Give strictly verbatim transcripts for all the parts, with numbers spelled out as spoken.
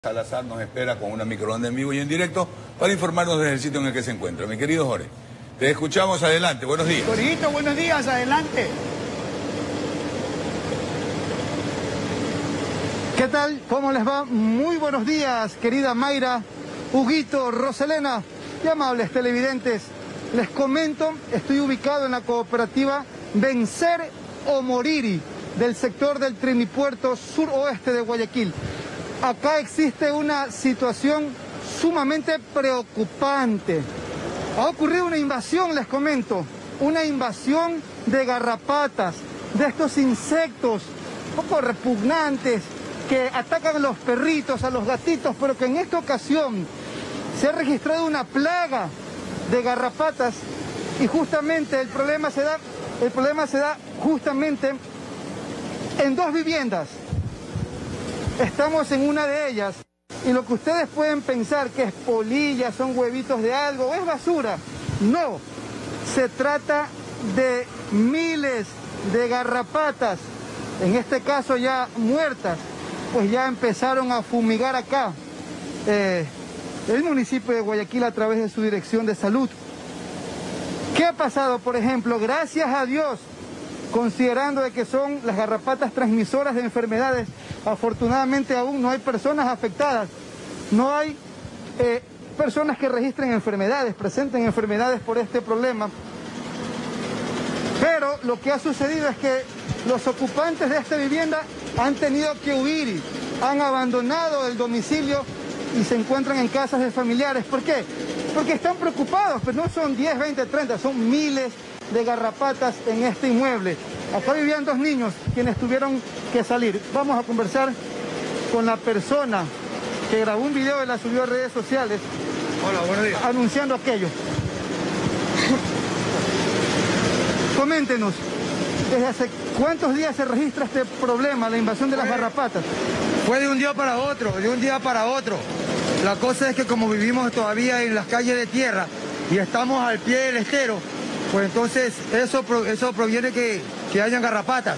Salazar nos espera con una microonda en vivo y en directo para informarnos del sitio en el que se encuentra. Mi querido Jorge, te escuchamos, adelante, buenos días. Jorgito, buenos días, adelante. ¿Qué tal? ¿Cómo les va? Muy buenos días, querida Mayra, Huguito, Roselena y amables televidentes. Les comento, estoy ubicado en la cooperativa Vencer o Morir del sector del Trinipuerto suroeste de Guayaquil. Acá existe una situación sumamente preocupante. Ha ocurrido una invasión, les comento, una invasión de garrapatas, de estos insectos un poco repugnantes que atacan a los perritos, a los gatitos, pero que en esta ocasión se ha registrado una plaga de garrapatas y justamente el problema se da, el problema se da justamente en dos viviendas. Estamos en una de ellas y lo que ustedes pueden pensar que es polilla, son huevitos de algo o es basura, no, se trata de miles de garrapatas, en este caso ya muertas, pues ya empezaron a fumigar acá eh, el municipio de Guayaquil a través de su dirección de salud. ¿Qué ha pasado? Por ejemplo, gracias a Dios, considerando de que son las garrapatas transmisoras de enfermedades, afortunadamente aún no hay personas afectadas, no hay eh, personas que registren enfermedades, presenten enfermedades por este problema. Pero lo que ha sucedido es que los ocupantes de esta vivienda han tenido que huir, han abandonado el domicilio y se encuentran en casas de familiares. ¿Por qué? Porque están preocupados, pero no son diez, veinte, treinta, son miles de garrapatas en este inmueble. Acá vivían dos niños quienes tuvieron que salir. Vamos a conversar con la persona que grabó un video y la subió a redes sociales. Hola, buenos días. Anunciando aquello. Coméntenos, ¿desde hace cuántos días se registra este problema, la invasión de las garrapatas? Fue de un día para otro, de un día para otro. La cosa es que como vivimos todavía en las calles de tierra y estamos al pie del estero, pues entonces eso, eso proviene que, que hayan garrapatas.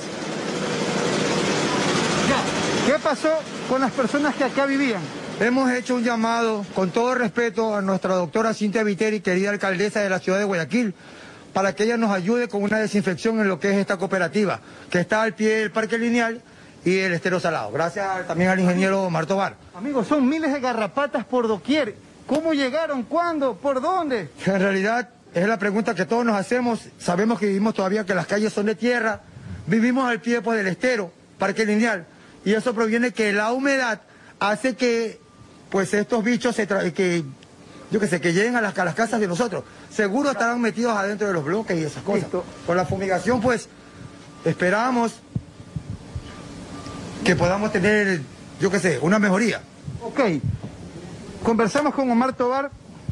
¿Qué pasó con las personas que acá vivían? Hemos hecho un llamado, con todo respeto, a nuestra doctora Cintia Viteri, querida alcaldesa de la ciudad de Guayaquil, para que ella nos ayude con una desinfección en lo que es esta cooperativa, que está al pie del Parque Lineal y el Estero Salado. Gracias también al ingeniero Omar Tobar. Amigos, son miles de garrapatas por doquier. ¿Cómo llegaron? ¿Cuándo? ¿Por dónde? En realidad es la pregunta que todos nos hacemos. Sabemos que vivimos todavía, que las calles son de tierra, vivimos al pie pues, del estero, Parque Lineal, y eso proviene que la humedad hace que pues estos bichos se tra que yo que sé, que lleguen a las, a las casas de nosotros. Seguro estarán metidos adentro de los bloques y esas cosas. Listo. Con la fumigación pues esperamos que podamos tener, yo que sé, una mejoría. Ok, conversamos con Omar Tobar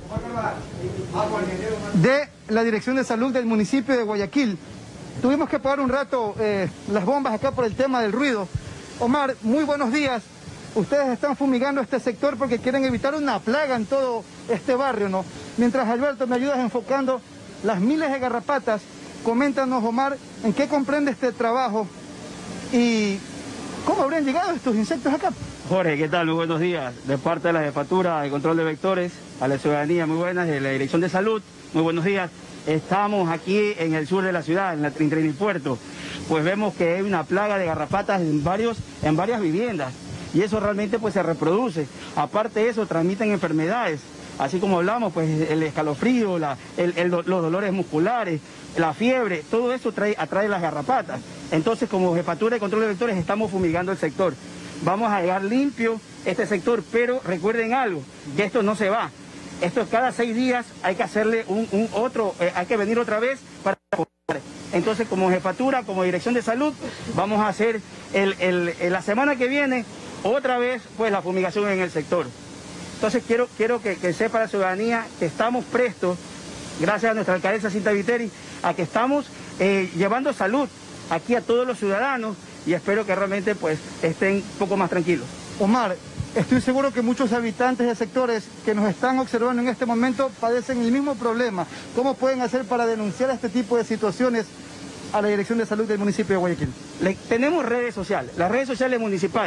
de la Dirección de Salud del municipio de Guayaquil. Tuvimos que parar un rato eh, las bombas acá por el tema del ruido. Omar, muy buenos días. Ustedes están fumigando este sector porque quieren evitar una plaga en todo este barrio, ¿no? Mientras Alberto me ayudas enfocando las miles de garrapatas, coméntanos, Omar, en qué comprende este trabajo y cómo habrían llegado estos insectos acá. Jorge, ¿qué tal? Muy buenos días. De parte de la Jefatura de Control de Vectores, a la ciudadanía, muy buenas, de la Dirección de Salud, muy buenos días. Estamos aquí en el sur de la ciudad, en la Trinipuerto, pues vemos que hay una plaga de garrapatas en, varios, en varias viviendas y eso realmente pues se reproduce. Aparte de eso, transmiten enfermedades, así como hablamos, pues el escalofrío, la, el, el, los dolores musculares, la fiebre, todo eso trae, atrae las garrapatas. Entonces, como Jefatura de Control de Vectores, estamos fumigando el sector. Vamos a llegar limpio este sector, pero recuerden algo, que esto no se va. Esto cada seis días hay que hacerle un, un otro, eh, hay que venir otra vez para... Entonces, como Jefatura, como Dirección de Salud, vamos a hacer el, el, el, la semana que viene otra vez pues la fumigación en el sector. Entonces quiero, quiero que, que sepa la ciudadanía que estamos prestos, gracias a nuestra alcaldesa Cintia Viteri, a que estamos eh, llevando salud aquí a todos los ciudadanos y espero que realmente pues estén un poco más tranquilos. Omar, estoy seguro que muchos habitantes de sectores que nos están observando en este momento padecen el mismo problema. ¿Cómo pueden hacer para denunciar este tipo de situaciones a la Dirección de Salud del municipio de Guayaquil? Le, tenemos redes sociales, las redes sociales municipales,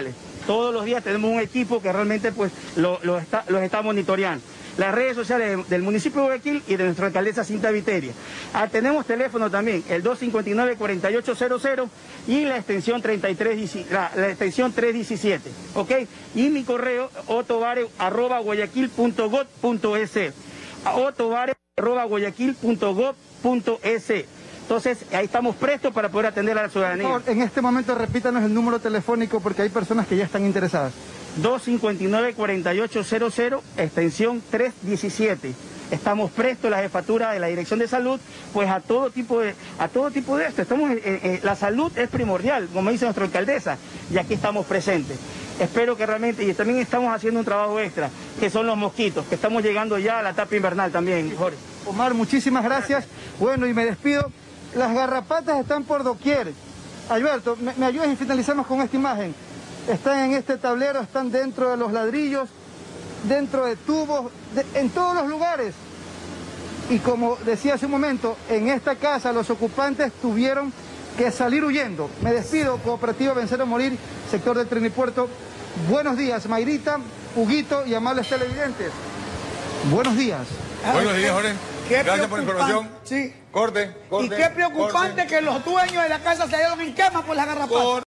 todos los días tenemos un equipo que realmente pues lo, lo está, los está monitoreando. Las redes sociales del municipio de Guayaquil y de nuestra alcaldesa Cinta Viteria. Ah, tenemos teléfono también, el dos cinco nueve, cuatro ocho cero cero y la extensión, treinta y tres, la, la extensión trescientos diecisiete, ¿ok? Y mi correo, otobare arroba guayaquil punto gob punto es, otobare arroba guayaquil punto gob punto es. Entonces, ahí estamos prestos para poder atender a la ciudadanía. Por favor, en este momento repítanos el número telefónico porque hay personas que ya están interesadas. dos cinco nueve, cuatro ocho cero cero, extensión trescientos diecisiete. Estamos prestos, la jefatura de la Dirección de Salud, pues a todo tipo de, a todo tipo de esto. Estamos, eh, eh, la salud es primordial, como dice nuestra alcaldesa, y aquí estamos presentes. Espero que realmente, y también estamos haciendo un trabajo extra, que son los mosquitos, que estamos llegando ya a la etapa invernal también, Jorge. Omar, muchísimas gracias. Bueno, y me despido. Las garrapatas están por doquier. Alberto, ¿me, me ayudas y finalizamos con esta imagen? Están en este tablero, están dentro de los ladrillos, dentro de tubos, de, en todos los lugares. Y como decía hace un momento, en esta casa los ocupantes tuvieron que salir huyendo. Me despido, Cooperativa Vencer o Morir, sector del Trinipuerto. Buenos días, Mayrita, Huguito y amables televidentes. Buenos días. Buenos días, Jorge. Qué Gracias por la información. Sí. Corte, corte. Y qué preocupante corte. que los dueños de la casa se hallaron en cama por las garrapatas.